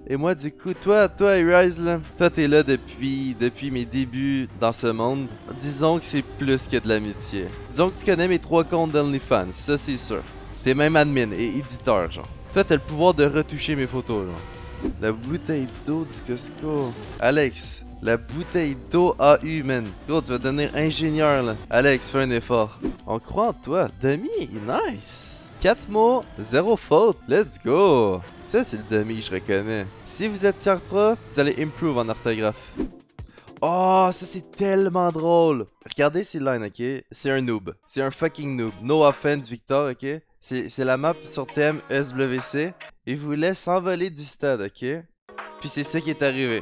Et moi, du coup, toi, Rise, là, toi, t'es là depuis mes débuts dans ce monde. Disons que c'est plus que de l'amitié. Disons que tu connais mes 3 comptes d'OnlyFans, ça c'est sûr. T'es même admin et éditeur, genre. Toi, t'as le pouvoir de retoucher mes photos, genre. La bouteille d'eau du Costco. Alex, la bouteille d'eau AU, man. Gros, tu vas devenir ingénieur, là. Alex, fais un effort. On croit en toi. Demi, nice. 4 mots, 0 faute, let's go! Ça, c'est le demi, je reconnais. Si vous êtes tiers 3, vous allez improve en orthographe. Oh, ça, c'est tellement drôle! Regardez ces lines, ok? C'est un noob. C'est un fucking noob. No offense, Victor, ok? C'est la map sur thème SWC. Il voulait s'envoler du stade, ok? Puis c'est ça qui est arrivé.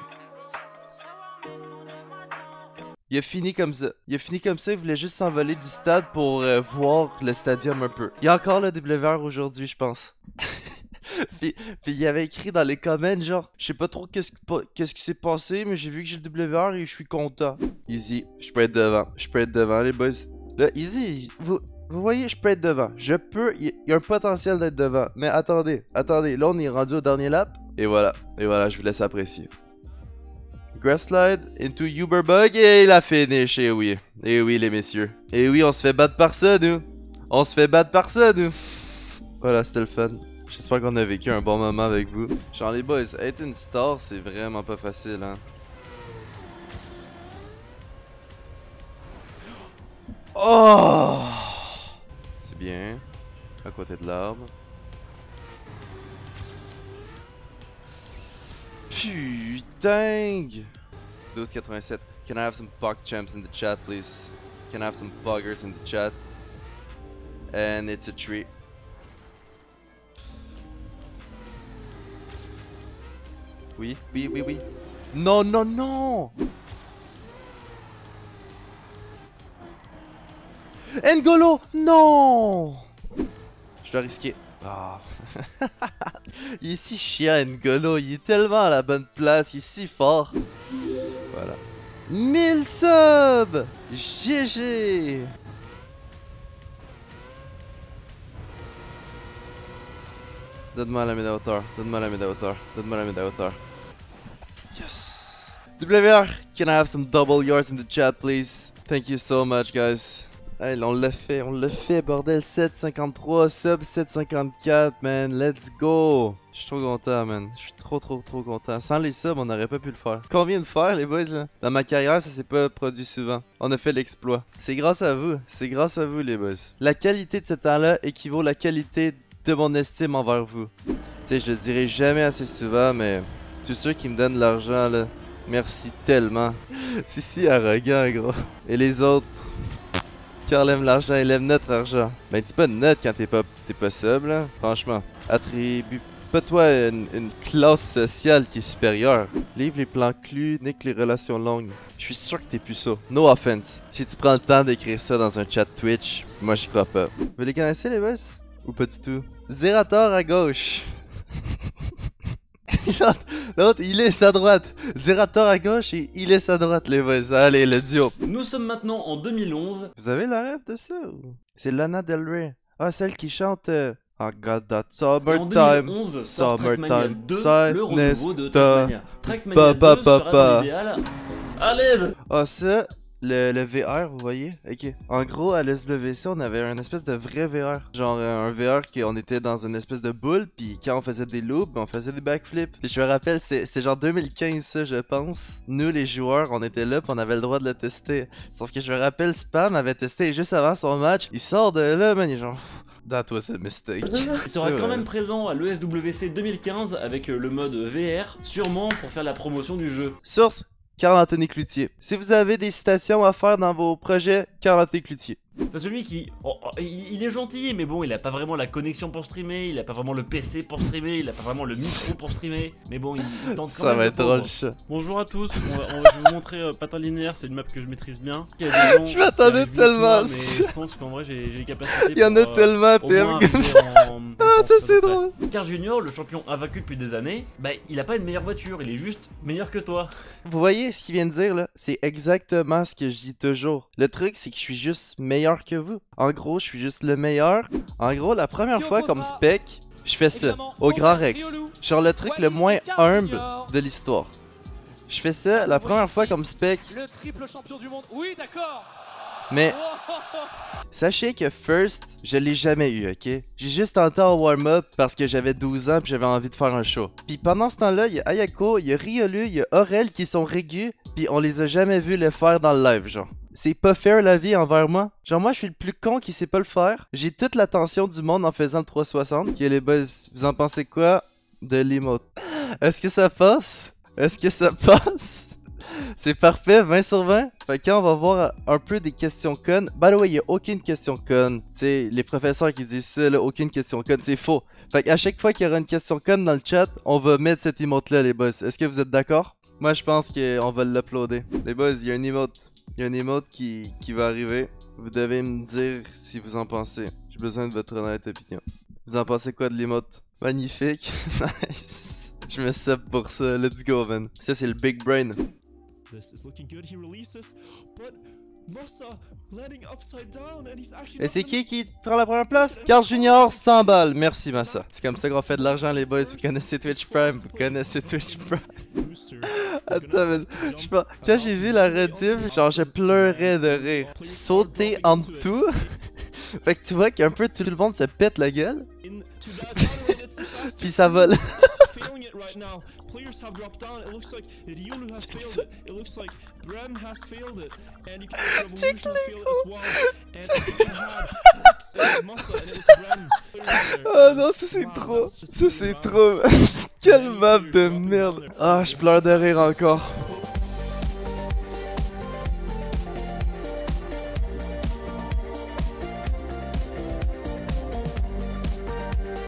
Il a fini comme ça. Il voulait juste s'envoler du stade pour voir le stadium un peu. Il y a encore le WR aujourd'hui, je pense. puis il avait écrit dans les comments, genre, je sais pas trop qu'est-ce qui s'est passé, mais j'ai vu que j'ai le WR et je suis content. Easy, je peux être devant, les boys. Là, easy, vous voyez, je peux être devant. Il y a un potentiel d'être devant. Mais attendez, là on est rendu au dernier lap. Et voilà, je vous laisse apprécier. Grass slide into Uberbug et il a finish, et oui les messieurs. Et oui, on se fait battre par ça, nous. Voilà, c'était le fun. J'espère qu'on a vécu un bon moment avec vous. Genre les boys, être une star, c'est vraiment pas facile, hein. Oh! C'est bien. À côté de l'arbre. Putain! 12,87. Can I have some Pog champs in the chat, please? Can I have some Poggers in the chat? And it's a tree. Oui. Non! N'Golo! Non! Je dois risquer. Ah. Il est si chiant, N'Golo. Il est tellement à la bonne place. Il est si fort. Voilà. 1000 subs! GG! Donne-moi la médaille hauteur. Yes! WR, can I have some double yours in the chat, please? Thank you so much, guys. Hey, on l'a fait, bordel. 753, sub 754, man. Let's go! Je suis trop content, man. Je suis trop content. Sans les subs, on n'aurait pas pu le faire. Combien de faire, les boys, là? Dans ma carrière, ça s'est pas produit souvent. On a fait l'exploit. C'est grâce à vous, les boys. La qualité de ce temps-là équivaut à la qualité de mon estime envers vous. Tu sais, je le dirai jamais assez souvent, mais tous ceux qui me donnent de l'argent, là, merci tellement. C'est si arrogant, gros. Et les autres... Carl aime l'argent, il aime notre argent. Ben dis pas notre quand t'es pas sub, là. Franchement, attribue pas toi une classe sociale qui est supérieure. Livre les plans clus, nique les relations longues. Je suis sûr que t'es plus ça. No offense. Si tu prends le temps d'écrire ça dans un chat Twitch, moi j'y crois pas. Vous les connaissez les boss? Ou pas du tout? Zerator à gauche. L'autre, il est à droite. Zerator à gauche et il est à droite, les boys. Allez, le duo. Nous sommes maintenant en 2011. Vous avez la rêve de ça? C'est Lana Del Rey. Ah, celle qui chante I got that summertime. En 2011 sort Trackmania 2, le renouveau de Trackmania. Trackmania 2 sera dans l'idéal à l'aide. Ah, ça... Le VR, vous voyez? Ok. En gros, à l'SWC, on avait un espèce de vrai VR. Genre un VR qu'on était dans une espèce de boule, puis quand on faisait des loops, on faisait des backflips. Puis je me rappelle, c'était genre 2015 ça, je pense. Nous, les joueurs, on était là, puis on avait le droit de le tester. Sauf que je me rappelle, Spam avait testé juste avant son match. Il sort de là, man, il est genre... That was a mistake. Il sera quand même présent à l'ESWC 2015 avec le mode VR, sûrement pour faire la promotion du jeu. Source: Carl-Anthony Cloutier. Si vous avez des citations à faire dans vos projets, Carl-Anthony Cloutier. C'est celui qui... il est gentil, mais bon, il a pas vraiment la connexion pour streamer, il a pas vraiment le PC pour streamer, il a pas vraiment le micro pour streamer, mais bon, il tente quand même. Ça va être drôle, ça. Bonjour à tous, je vais vous montrer patin linéaire, c'est une map que je maîtrise bien. Je m'attendais tellement à ça. Mais je pense qu'en vrai, j'ai les capacités. Il y en a tellement, TM comme ça. Ah, ça c'est drôle. Carl Junior, le champion invaincu depuis des années, bah il a pas une meilleure voiture, il est juste meilleur que toi. Vous voyez ce qu'il vient de dire là? C'est exactement ce que je dis toujours. Le truc, c'est que je suis juste meilleur que vous. En gros, je suis juste le meilleur. En gros, la première fois comme spec, Je fais ça, au Grand Rex. Genre le truc le moins humble de l'histoire. Je fais ça la première fois comme spec. Le triple champion du monde. Oui, d'accord. Mais sachez que First, je l'ai jamais eu, ok? J'ai juste tenté en warm-up parce que j'avais 12 ans puis j'avais envie de faire un show. Puis pendant ce temps-là, il y a Ayako, il y a Riolu, il y a Aurel qui sont régus, puis on les a jamais vus le faire dans le live, genre. C'est pas fair la vie envers moi. Genre moi je suis le plus con qui sait pas le faire. J'ai toute l'attention du monde en faisant le 360. Ok les boys, vous en pensez quoi de l'emote? Est-ce que ça passe? Est-ce que ça passe? C'est parfait, 20 sur 20. Fait que on va voir un peu des questions connes. By the way, il n'y a aucune question conne. Tu sais, les professeurs qui disent ça, là, aucune question conne, c'est faux. Fait qu'à chaque fois qu'il y aura une question conne dans le chat, on va mettre cette emote-là, les boys. Est-ce que vous êtes d'accord? Moi, je pense qu'on va l'uploader. Les boys, il y a une emote. Il y a une emote qui va arriver. Vous devez me dire si vous en pensez. J'ai besoin de votre honnête opinion. Vous en pensez quoi de l'emote? Magnifique. Nice. Je me sub pour ça. Let's go, man. Ça, c'est le big brain. Et c'est qui prend la première place? Carl Junior, 100 balles. Merci, Massa. C'est comme ça qu'on fait de l'argent, les boys. Vous connaissez Twitch Prime. Vous connaissez Twitch Prime. Attends, mais je pense... Quand j'ai vu la rediff, genre, je pleurais de rire. Sauter en tout. Fait que tu vois qu'un peu tout le monde se pète la gueule. Puis ça vole. Right now, players have dropped down. It looks like Riolu has failed it. It looks like Brem has failed it, and you can see Revolution has failed it as well. And you had 6 Massa, and it was Brem. Oh non, ça c'est trop. Ça c'est trop. Quelle map de merde. Ah, je pleure de rire encore.